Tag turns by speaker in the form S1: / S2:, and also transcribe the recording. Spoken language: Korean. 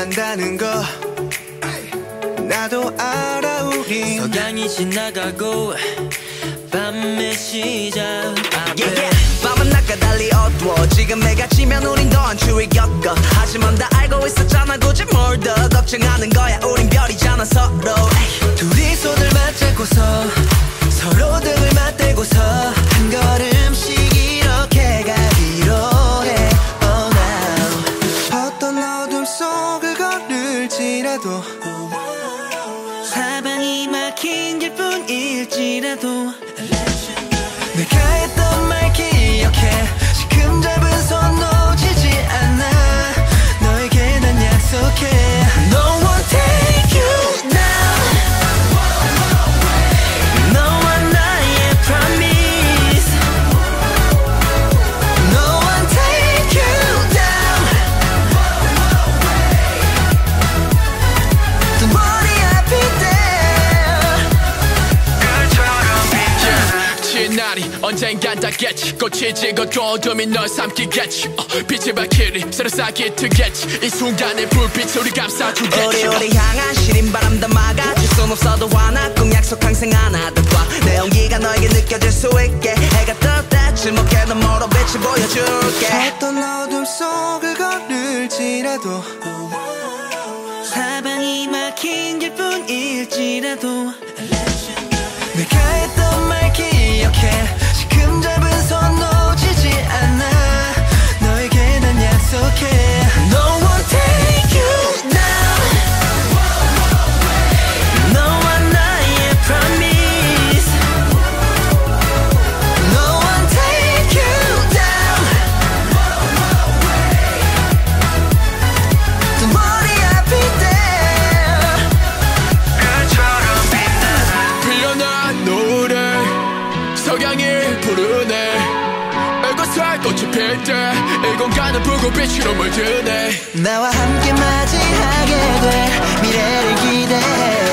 S1: 간다는 거 나도 알아. 우린
S2: 석양이 지나가고 밤의 시작
S3: 밤은 낮과 달리 어두워. 지금 내가 지면 우린 더한 추위 겪어. 하지만 다 알고 있었잖아. 굳이 뭘 더 걱정하는 거야. 우린 별이잖아 서로.
S1: 둘이 손을 맞잡고서 서로 등을 맞대고서 한 걸음씩 이렇게 가기로 해. Oh now. 어떤 어둠 속을 걸을지라도
S2: 사방이 막힌 길뿐일지라도
S1: 내가 했던 말 기억해. 지금 잡은 손 놓치지 않아. 너에게 난 약속해. No one take you down.
S2: 너와 나의 promise.
S1: No one take you down. 또 머리 아플 때
S4: 날이 언젠간 닿겠지. 꽃이 지고도 어둠이 널 삼키겠지. 빛의 발길이 새로 쌓기 트겠지. 이 순간의 불빛 우리 감싸주겠지.
S3: 우리 향한 시린 바람 다 막아줄 순 없어도 화나. 꼭 약속 항상 안아도 봐내 온기가 너에게 느껴질 수 있게. 해가 뜰 때 주목해 너 멀어 빛을 보여줄게.
S1: 어떤 어둠 속을 걸을지라도
S2: 사방이 막힌 길뿐일지라도
S1: 내가 했던 말 기억해. 지금 잡은 손 놓치지 않아. 너에게 난 약속해. No one take you down.
S2: 너와 나의 promise.
S1: No one take you down. 또 머리 아플 때
S4: 피어난 노래 석양이 부르네. 애고살 꽃이 필 때 이 공간은 붉은빛으로 물드네.
S1: 나와 함께 맞이하게 돼. 미래를 기대해.